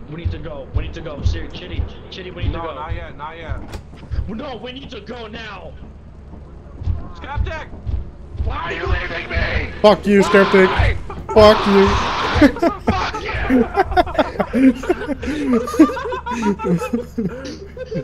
We need to go. We need to go. Seriously, Chitty, we need to go. No, not yet, not yet. No, we need to go now. Skeptic! Why are you leaving me? Fuck you, Skeptic. Fuck you. Fuck you!